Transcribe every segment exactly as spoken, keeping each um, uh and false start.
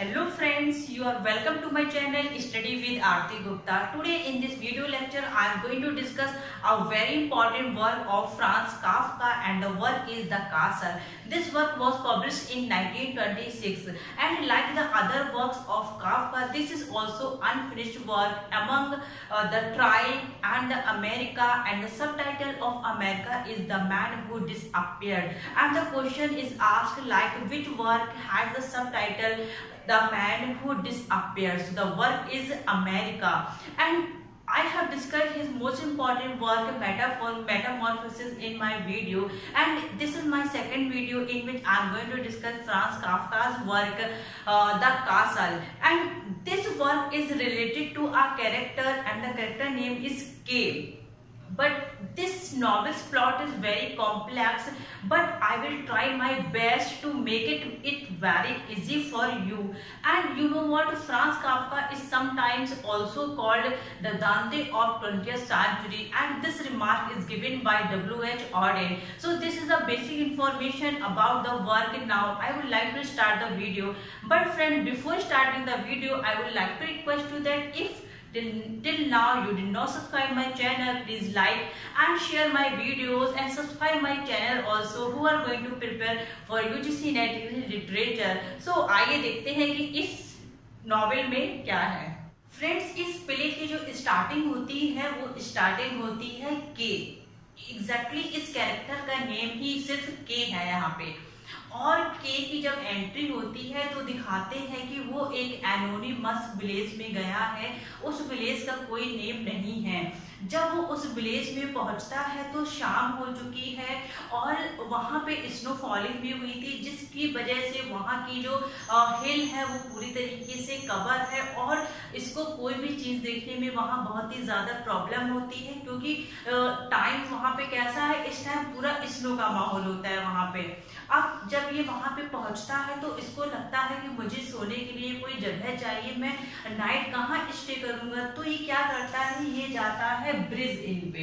Hello friends, you are welcome to my channel Study with Aarti Gupta. Today in this video lecture I am going to discuss a very important work of Franz Kafka, and the work is The Castle. This work was published in nineteen twenty-six, and like the other works of Kafka, this is also unfinished work among uh, the Trial and the America, and the subtitle of America is The Man Who Disappeared. And the question is asked like which work has the subtitle The Man Who Disappears. So the work is America, and I have discussed his most important work, Metaphor, Metamorphosis, in my video, and this is my second video in which I am going to discuss Franz Kafka's work, uh, The Castle. And this work is related to a character, and the character name is K. But this novel's plot is very complex, but I will try my best to make it, it very easy for you. And you know what, Franz Kafka is sometimes also called the Dante of twentieth century, and this remark is given by W H Auden. So this is the basic information about the work. Now I would like to start the video, but friend, before starting the video I would like to request you that if Till, till now you did not subscribe my channel, please like and share my videos, and subscribe my channel also who are going to prepare for U G C Net Literature. So आइए देखते हैं कि इस novel में क्या है. Friends, इस play की जो स्टार्टिंग होती है वो स्टार्टिंग होती है के. एग्जैक्टली इस कैरेक्टर का नेम ही सिर्फ के है यहाँ पे, और के की जब एंट्री होती है तो दिखाते हैं कि वो एक एनोनिमस विलेज में गया है. उस विलेज का कोई नेम नहीं है. जब वो उस विलेज में पहुंचता है तो शाम हो चुकी है और वहां पे स्नो फॉलिंग भी हुई थी, जिसकी वजह से वहां की जो हिल है वो पूरी तरीके से कवर है, और इसको कोई भी चीज देखने में वहां बहुत ही ज्यादा प्रॉब्लम होती है, क्योंकि टाइम वहां पे कैसा है, इस टाइम पूरा स्नो का माहौल होता है वहां पे. अब जब ये वहां पे पहुंचता है तो इसको लगता है कि मुझे सोने के लिए कोई जगह चाहिए, मैं नाइट कहाँ स्टे करूंगा. तो ये क्या करता है, ये जाता है ब्रिज इन पे.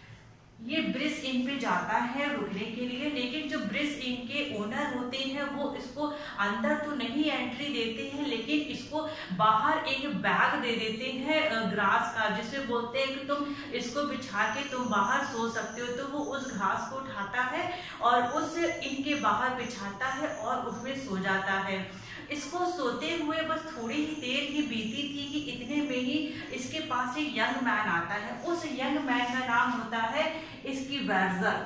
ये ब्रिज इन पे जाता है रुकने के लिए, लेकिन जो ब्रिज इन के ओनर होते हैं वो इसको अंदर तो नहीं एंट्री देते हैं, लेकिन इसको बाहर एक बैग दे देते हैं ग्रास का, जिसे बोलते हैं कि तुम इसको बिछा के तुम बाहर सो सकते हो. तो वो उस घास को उठाता है और उस इनके बाहर बिछाता है और उसमें सो जाता है. इसको सोते हुए बस थोड़ी ही देर ही बीती थी कि इतने में ही इसके पास एक यंग मैन आता है. उस यंग मैन का नाम होता है इसकी वर्जर.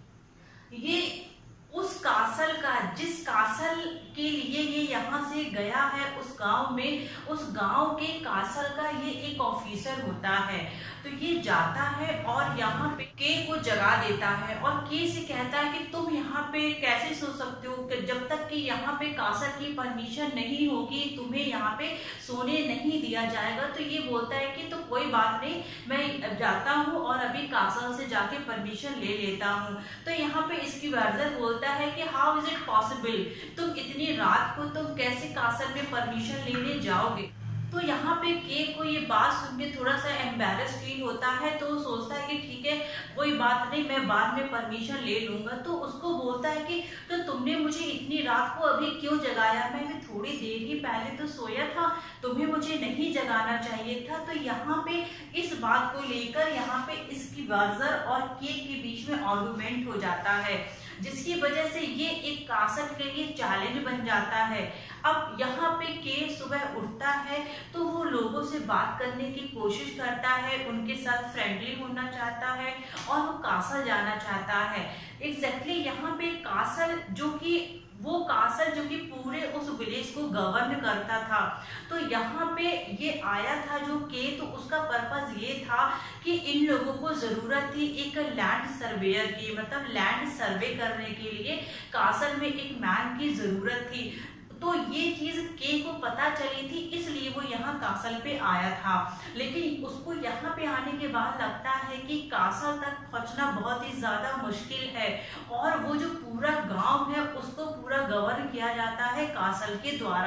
ये उस कासल का, जिस कासल के लिए ये यहाँ से गया है, उस गांव में, उस गांव के कासल का ये एक ऑफिसर होता है. तो ये जाता है और यहाँ पे के को जगा देता है और के से कहता है कि तुम यहाँ पे कैसे सो सकते हो, जब तक कि यहाँ पे कासल की परमिशन नहीं होगी तुम्हें यहाँ पे सोने नहीं दिया जाएगा. तो ये बोलता है कि तो कोई बात नहीं, मैं जाता हूँ और अभी कासल से जाके परमिशन ले लेता हूँ. तो यहाँ पे इसकी वर्जर बोलता है कि हाउ इज इट पॉसिबल, तुम इतनी रात को तुम कैसे कासल में परमिशन लेने जाओगे. तो यहाँ पे के को ये बात सुन के थोड़ा सा एम्बैरस फील होता है, तो वो सोचता है कि ठीक है कोई बात नहीं, मैं बाद में परमिशन ले लूंगा. तो उसको बोलता है कि तो तुमने मुझे इतनी रात को अभी क्यों जगाया, मैं भी थोड़ी देर ही पहले तो सोया था, तुम्हें मुझे नहीं जगाना चाहिए था. तो यहाँ पे इस बात को लेकर यहाँ पे इसकी वर्जर और के के बीच में आर्गुमेंट हो जाता है, जिसकी वजह से ये एक कासल के लिए चैलेंज बन जाता है. अब यहाँ पे के सुबह उठता है तो वो लोगों से बात करने की कोशिश करता है, उनके साथ फ्रेंडली होना चाहता है और वो कासल जाना चाहता है. एग्जैक्टली यहाँ पे कासल जो कि वो कासल जो कि पूरे उस विलेज को गवर्न करता था, तो यहाँ पे ये आया था जो के, तो उसका पर्पस ये था कि इन लोगों को जरूरत थी एक लैंड सर्वेयर की, मतलब लैंड सर्वे करने के लिए कासल में एक मैन की जरूरत थी. तो ये चीज के को पता चली थी, इसलिए वो यहाँ कासल पे आया था. लेकिन उसको यहाँ पे आने के बाद लगता है कि कासल तक पहुंचना बहुत ही ज्यादा मुश्किल है, और वो जो पूरा गांव है उसको पूरा गवर्न किया जाता है कासल के द्वारा.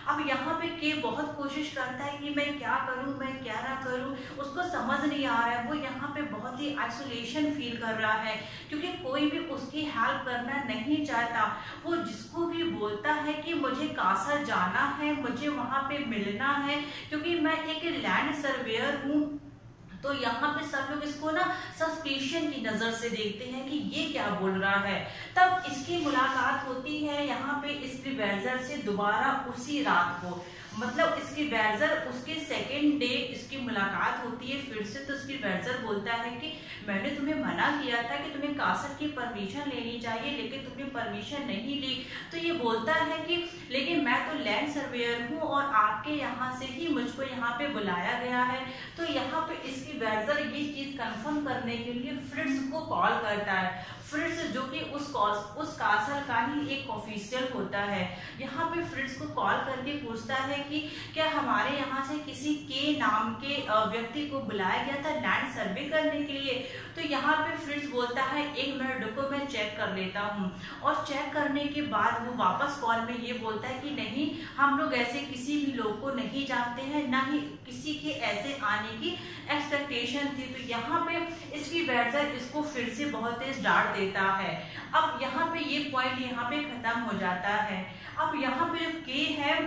अब यहाँ पे के बहुत कोशिश करता है कि मैं क्या करूँ, मैं क्या ना करूँ, उसको समझ नहीं आ रहा है। वो यहाँ पे बहुत ही आइसोलेशन फील कर रहा है क्योंकि कोई भी उसकी हेल्प करना नहीं चाहता। वो जिसको भी बोलता है कि मुझे कासर जाना है, मुझे वहाँ पे मिलना है क्योंकि मैं एक लैंड सर्वेयर हूँ, तो यहाँ पे सब लोग इसको ना सस्पिशन की नजर से देखते हैं कि ये क्या बोल रहा है। तब इसकी मुलाकात होती है यहाँ पे इसकी एडवाइजर से दोबारा उसी रात को, मतलब इसकी एडवाइजर उसके सेकेंड डे इसकी मुलाकात होती है फिर से। तो इसकी एडवाइजर बोलता है कि मैंने तुम्हें मना किया था कि तुम्हें कासर की परमिशन लेनी चाहिए, लेकिन तुमने परमिशन नहीं ली। तो ये बोलता है कि लेकिन मैं तो लैंड सर्वेयर हूँ और आपके यहाँ से ही मुझको यहाँ पे बुलाया गया है। तो यहाँ पे इसकी एडवाइजर ये चीज कंफर्म करने के लिए फ्रिट्ज को कॉल करता है। फ्रिट्ज जो कि उस उस कासर का ही एक ऑफिशियल होता है। यहाँ पे फ्रिट्ज को कॉल करके पूछता है कि क्या हमारे यहाँ से किसी के नाम के व्यक्ति को बुलाया गया था लैंड सर्वे करने के लिए। तो यहाँ पे फ्रिट्ज बोलता है एक मिनट रुको, मैं चेक कर लेता हूँ। और चेक करने के बाद वो वापस कॉल में ये बोलता है कि नहीं, हम लोग ऐसे किसी भी लोग को नहीं जानते हैं, ना ही किसी के ऐसे आने की एक्सपेक्टेशन थी। तो यहाँ पे इसकी एडवाइजर इसको फिर से बहुत तेज डांट देता है। अब यहाँ पे ये पॉइंट यहाँ पे खत्म हो जाता है। अब यहाँ पे जो के है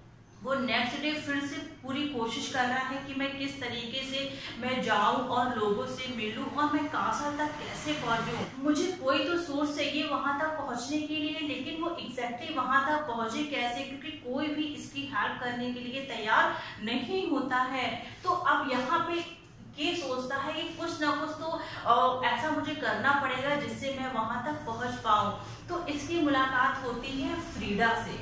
वो नेक्स्ट डे फिर से पूरी कोशिश कर रहा है कि मैं किस तरीके से मैं जाऊं और लोगों से मिलूं और मैं कासर तक कैसे पहुंचूं। मुझे कोई तो सोर्स चाहिए वहां तक पहुंचने के लिए, लेकिन वो एग्जैक्टली वहां तक पहुंचे कैसे, क्योंकि कोई भी इसकी हेल्प करने के लिए तैयार नहीं होता है। तो अब यहाँ पे ये सोचता है कि कुछ ना कुछ तो आ, ऐसा मुझे करना पड़ेगा जिससे मैं वहां तक पहुंच पाऊं। तो इसकी मुलाकात होती है फ्रीडा से।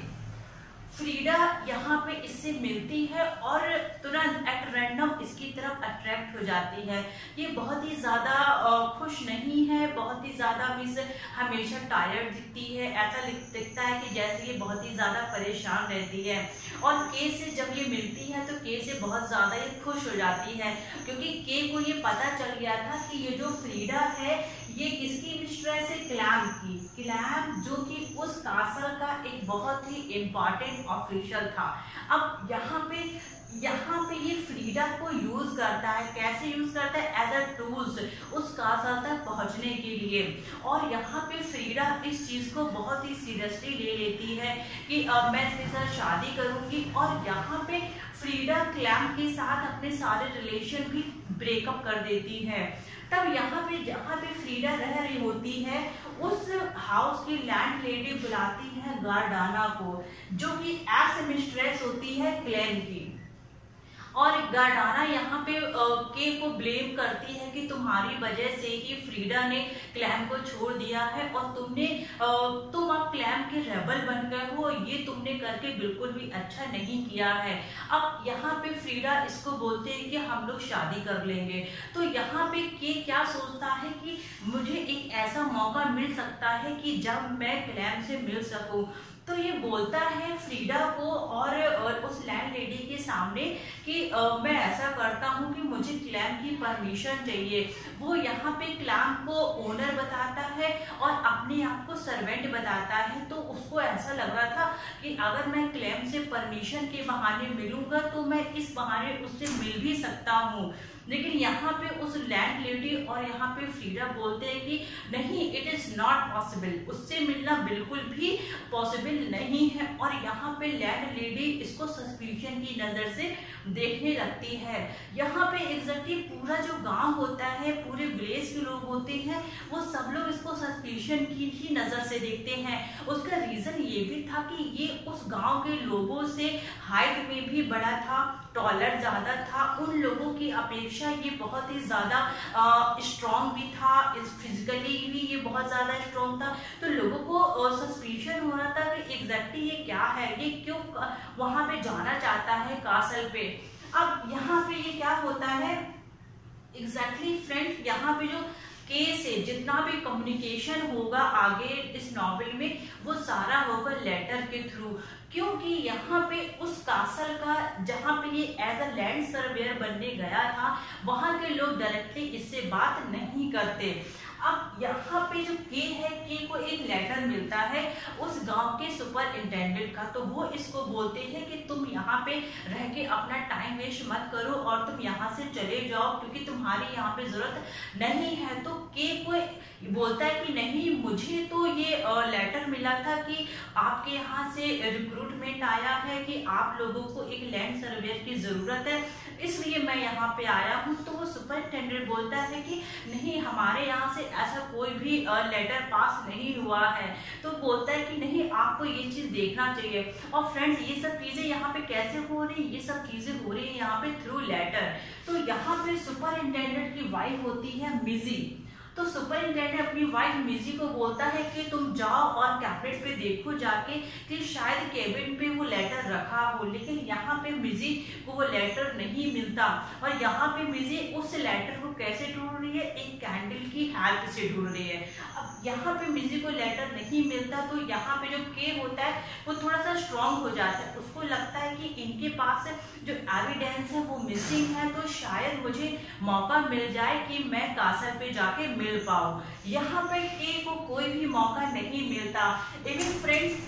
फ्रीडा यहाँ पे इससे मिलती है और तुरंत एट रैंडम इसकी तरफ अट्रैक्ट हो जाती है। ये बहुत ही ज्यादा खुश नहीं है, बहुत ही ज्यादा मीन्स हमेशा टायर्ड दिखती है। ऐसा दिखता है कि जैसे ये बहुत ही ज्यादा परेशान रहती है। और के से जब ये मिलती है तो के से बहुत ज्यादा ये खुश हो जाती है क्योंकि के को ये पता चल गया था कि ये जो फ्रीडा है ये किसकी मिस्ट्रेस है, क्लैम की। क्लैम जो कि उस कासर का एक बहुत ही इम्पोर्टेंट ऑफिशियल था। अब यहाँ पे यहाँ पे ये फ्रीडा को यूज करता है। कैसे यूज करता है? एज अ टूल्स उस कासर तक पहुंचने के लिए। और यहाँ पे फ्रीडा इस चीज को बहुत ही सीरियसली ले लेती है कि अब मैं इसके साथ शादी करूंगी। और यहाँ पे फ्रीडा क्लैम के साथ अपने सारे रिलेशन भी ब्रेकअप कर देती है। तब यहाँ पे जहाँ पे फ्रीडा रह रही होती है उस हाउस की लैंड लेडी बुलाती है गार्डाना को, जो कि एक्स मिस्ट्रेस होती है क्लैम की। और गार्डाना यहाँ पे के को ब्लेम करती है कि तुम्हारी वजह से ही फ्रीडा ने क्लैम को छोड़ दिया है और तुमने तुम अब क्लैम के रेबल बन गए हो, ये तुमने करके बिल्कुल भी अच्छा नहीं किया है। अब यहाँ पे फ्रीडा इसको बोलते हैं कि हम लोग शादी कर लेंगे। तो यहाँ पे के क्या सोचता है कि मुझे एक ऐसा मौका मिल सकता है कि जब मैं क्लैम से मिल सकूं। तो ये बोलता है फ्रीडा को और, और उस लैंड लेडी के सामने कि आ, मैं ऐसा करता हूँ कि मुझे क्लैम की परमिशन चाहिए। वो यहाँ पे क्लैम को ओनर बताता है और अपने आप को सर्वेंट बताता है। तो उसको ऐसा लग रहा था कि अगर मैं क्लैम से परमिशन के बहाने मिलूंगा तो मैं इस बहाने उससे मिल भी सकता हूँ। लेकिन यहाँ पे उस लैंड लेडी और यहाँ पे फ्रीडा बोलते हैं कि नहीं, इट इज नॉट पॉसिबल, उससे मिलना बिल्कुल भी पॉसिबल नहीं है। और यहाँ पे लैंड लेडी इसको सस्पिशन की नजर से देखने लगती है। यहाँ पे एग्जैक्टली पूरा जो गांव होता है, पूरे विलेज के लोग होते हैं, वो सब लोग इसको सस्पिशन की ही नजर से देखते हैं। उसका रीजन ये भी था कि ये उस गांव के लोगों से हाइट में भी बड़ा था, टॉलर ज्यादा था, उन लोगों की अपेक्षा ये बहुत ही ज्यादा स्ट्रॉन्ग भी था, फिजिकली भी ये बहुत ज्यादा स्ट्रॉन्ग था। तो लोगों को सस्पिशन हो रहा था कि एग्जैक्टली ये क्या है, ये क्यों वहां पे जाना चाहता है कासल पे। अब यहाँ पे ये क्या होता है एग्जैक्टली फ्रेंड, यहाँ पे जो के से जितना भी कम्युनिकेशन होगा आगे इस नॉवेल में वो सारा होगा लेटर के थ्रू। क्योंकि यहाँ पे उस कासल का जहाँ पे ये एज अ लैंड सर्वेयर बनने गया था वहां के लोग डायरेक्टली इससे बात नहीं करते। अब यहाँ पे जो के है, के को एक लेटर मिलता है उस गांव के सुपरिंटेंडेंट का, तो वो इसको बोलते हैं कि तुम यहाँ पे रह के अपना टाइम वेस्ट मत करो और तुम यहाँ से चले जाओ क्योंकि तुम्हारी यहाँ पे जरूरत नहीं है। तो के को बोलता है कि नहीं, मुझे तो ये लेटर मिला था कि आपके यहाँ से रिक्रूटमेंट आया है कि आप लोगों को एक लैंड सर्वेयर की जरूरत है, इसलिए मैं यहाँ पे आया हूँ। तो वो सुपरिंटेंडेंट बोलता है कि नहीं, हमारे यहाँ से ऐसा कोई भी लेटर पास नहीं हुआ है। तो बोलता है कि नहीं, आपको ये चीज देखना चाहिए। और फ्रेंड्स, ये सब चीजें यहाँ पे कैसे हो रही है? ये सब चीजें हो रही है यहाँ पे थ्रू लेटर। तो यहाँ पे सुपरिंटेंडेंट की वाइफ होती है मिजी। तो सुपरिंटेंडेंट अपनी वाइफ मिजी को बोलता है कि तुम जाओ और कैबिनेट पे देखो जाके कि शायद कैबिनेट पे वो लेटर रखा हो। लेकिन यहाँ पे मिजी को वो लेटर नहीं मिलता और यहाँ पे मिजी उस लेटर को कैसे ढूंढ रही है? एक कैंडल की हेल्प से ढूंढ रही है। अब यहाँ पे मिजी को लेटर नहीं मिलता तो यहाँ पे जो के होता है वो थोड़ा सा स्ट्रॉन्ग हो जाता है। उसको लगता है कि इनके पास जो एविडेंस है वो मिसिंग है, तो शायद मुझे मौका मिल जाए कि मैं कासल पे जाके मिल पाऊं। यहाँ पे के को कोई भी मौका नहीं मिलता। इवन फ्रेंड्स,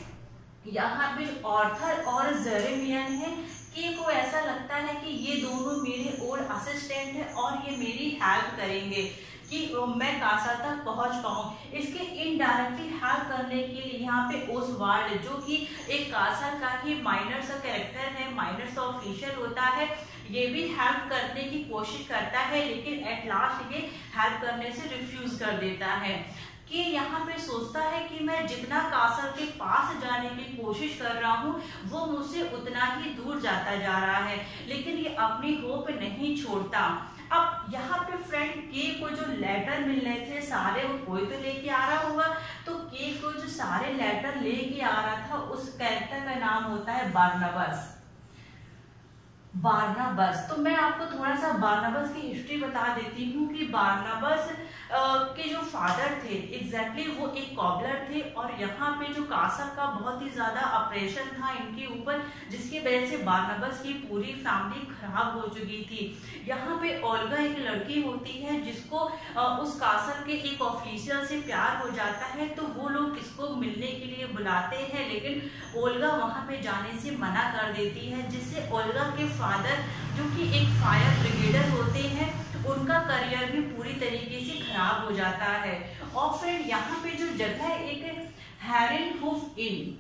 यहाँ पे ऑर्थर और जेरेमियन है, के को ऐसा लगता है कि ये दोनों मेरे ओल्ड असिस्टेंट है और ये मेरी हेल्प करेंगे कि मैं कासल तक पहुंच पाऊं। इसके इनडायरेक्टली हेल्प करने के लिए यहाँ पे ओसवाल्ड, जो कि एक कासल का ही माइनर सा कैरेक्टर है, माइनर सा ऑफिशियल होता है, ये भी हेल्प करने की कोशिश करता है, लेकिन एट लास्ट ये हेल्प करने से रिफ्यूज कर देता है। कि यहाँ पे सोचता है कि मैं जितना कासल के पास जाने की कोशिश कर रहा हूँ वो मुझसे उतना ही दूर जाता जा रहा है, लेकिन ये अपनी होप नहीं छोड़ता। अब यहाँ पे फ्रेंड, के को जो लेटर मिल रहे थे सारे वो कोई तो लेके आ रहा होगा, तो के को जो सारे लेटर लेके आ रहा था उस कैरेक्टर का नाम होता है बारनाबस। बारनाबस, तो मैं आपको थोड़ा सा बारनाबस की हिस्ट्री बता देती हूँ कि बारनाबस के जो फादर थे एग्जैक्टली वो एक कॉबलर थे और यहाँ पे जो कासल का बहुत ही ज्यादा ऑपरेशन था इनके ऊपर, जिसकी वजह से बारनाबस की पूरी फैमिली खराब हो चुकी थी। यहाँ पे ओल्गा एक लड़की होती है जिसको उस कासल के एक ऑफिसर से प्यार हो जाता है, तो वो लोग इसको मिलने के लिए बुलाते हैं, लेकिन ओल्गा वहां पे जाने से मना कर देती है, जिससे ओल्गा के फादर जो कि एक फायर ब्रिगेडर होते हैं उनका करियर भी पूरी तरीके से खराब हो जाता है। और फिर यहाँ पे जो जगह एक हेरेनहोफ इन,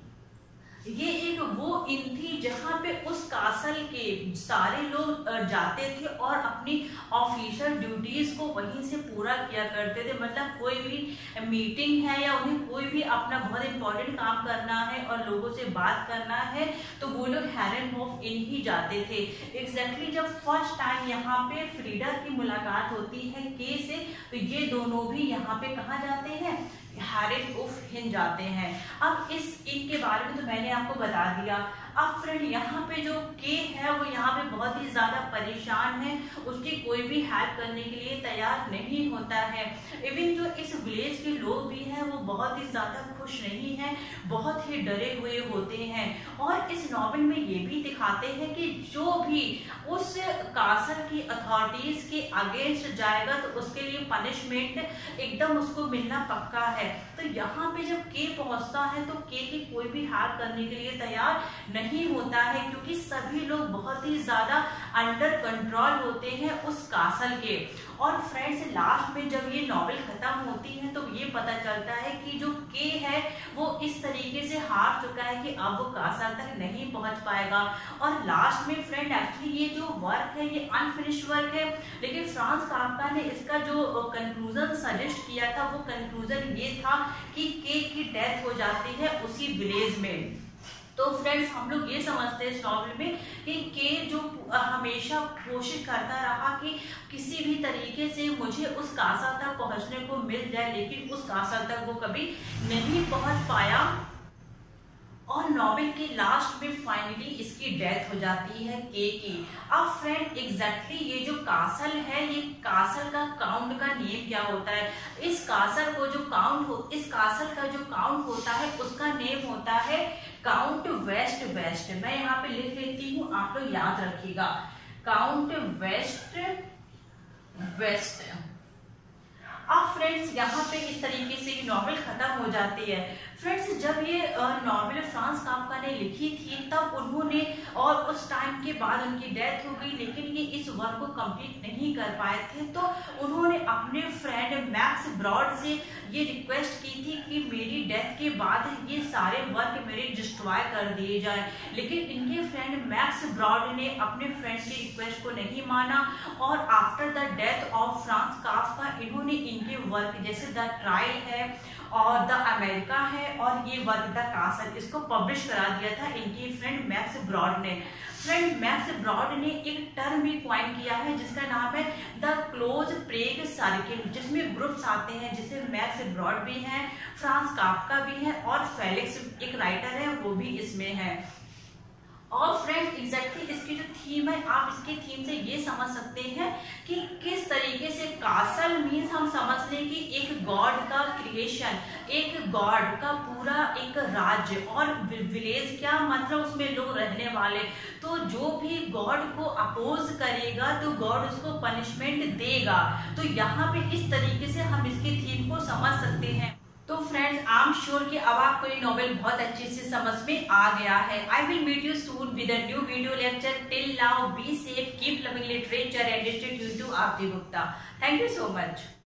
ये एक वो इन थी जहाँ पे उस कासल के सारे लोग जाते थे और अपनी ऑफिशियल ड्यूटीज को वहीं से पूरा किया करते थे। मतलब कोई भी मीटिंग है या उन्हें कोई भी अपना बहुत इंपॉर्टेंट काम करना है और लोगों से बात करना है तो वो लोग हेरेनहोफ इन ही जाते थे। एग्जैक्टली जब फर्स्ट टाइम यहाँ पे फ्रीडा की मुलाकात होती है के से, तो ये दोनों भी यहाँ पे कहाँ जाते हैं? हेरेनहोफ इन जाते हैं। अब इस इन के बारे में तो मैंने आपको बता दिया। अब फ्रेंड, यहाँ पे जो के है वो यहाँ पे बहुत ही ज्यादा परेशान है, उसकी कोई भी हेल्प करने के लिए तैयार नहीं होता है। इवन जो इस विलेज के लोग भी हैं वो बहुत ही ज्यादा खुश नहीं है, बहुत ही डरे हुए होते हैं। और इस नॉवेल में ये भी दिखाते हैं कि जो भी उस कासल की अथॉरिटीज के अगेंस्ट जाएगा तो उसके लिए पनिशमेंट एकदम उसको मिलना पक्का है। तो यहाँ पे जब के पहुंचता है तो के की कोई भी हेल्प करने के लिए तैयार नहीं होता है, क्योंकि सभी लोग बहुत ही ज्यादा अंडर कंट्रोल होते हैं उस कासल के। और फ्रेंड्स, लास्ट में जब ये नॉवेल खत्म होती है तो ये पता चलता है कि जो के है वो इस तरीके से हार चुका है कि अब वो कासल तक नहीं पहुंच पाएगा। और लास्ट में फ्रेंड, एक्चुअली ये जो वर्क है ये अनफिनिश्ड वर्क है, लेकिन फ्रांस काफ्का ने इसका जो कंक्लूजन सजेस्ट किया था वो कंक्लूजन ये था कि के की डेथ हो जाती है उसी विलेज में। तो फ्रेंड्स, हम लोग ये समझते हैं इस नॉवल में कि के जो हमेशा कोशिश करता रहा कि किसी भी तरीके से मुझे उस कासल तक पहुंचने को मिल जाए, लेकिन उस कासल तक वो कभी नहीं पहुंच पाया। और नॉवेल के लास्ट में फाइनली इसकी डेथ हो जाती है के की। अब फ्रेंड, एग्जैक्टली ये जो कासल है, ये कासल का काउंट का नेम क्या होता है? इस कासल को जो काउंट हो इस कासल का जो काउंट होता है उसका नेम होता है काउंट वेस्ट वेस्ट। मैं यहाँ पे लिख लेती हूँ, आप लोग याद रखिएगा, काउंट वेस्ट वेस्ट। अब फ्रेंड्स यहाँ पे इस तरीके से नॉवेल खत्म हो जाती है। फ्रेंड्स जब ये नॉवेल फ्रांस काफ्का ने लिखी थी तब उन्होंने, और उस टाइम के बाद उनकी डेथ हो गई, लेकिन ये इस वर्क को कंप्लीट नहीं कर पाए थे। तो उन्होंने अपने फ्रेंड मैक्स ब्रॉड से ये रिक्वेस्ट की थी कि मेरी डेथ के बाद ये सारे वर्क मेरे डिस्ट्रॉय कर दिए जाए, लेकिन इनके फ्रेंड मैक्स ब्रॉड ने अपने फ्रेंड की रिक्वेस्ट को नहीं माना और after the death of Franz Kafka इन्होंने इनके वर्क जैसे द ट्रायल है और द अमेरिका है और ये वर्क द कासल, इसको पब्लिश करा दिया था इनकी फ्रेंड मैक्स ब्रॉड ने। फ्रेंड मैक्स ब्रॉड ने एक टर्म भी क्वाइन किया है जिसका नाम है द क्लोज प्रेग सर्किल, जिसमें ग्रुप्स आते हैं, जिसमें मैक्स ब्रॉड भी हैं, फ्रांस काफ्का भी है और फेलिक्स एक राइटर है वो भी इसमें है। और फ्रेंड्स एग्जैक्टली इसकी जो थीम है, आप इसके थीम से ये समझ सकते हैं कि किस तरीके से कासल मीन्स हम समझ लें कि एक गॉड का क्रिएशन, एक गॉड का पूरा एक राज्य, और विलेज क्या मतलब उसमें लोग रहने वाले। तो जो भी गॉड को अपोज करेगा तो गॉड उसको पनिशमेंट देगा। तो यहाँ पे इस तरीके से हम इसकी थीम को समझ सकते हैं। तो फ्रेंड्स आई एम श्योर कि अब आपको ये नॉवेल बहुत अच्छे से समझ में आ गया है। I will meet you soon with a new video lecture. Till now be safe, keep loving literature and stay tuned to Aarti Gupta. Thank you so much.